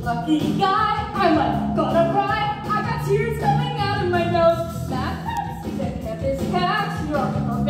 lucky guy. I'm like, gonna cry. I got tears coming out of my nose. Math, the campus catch, you're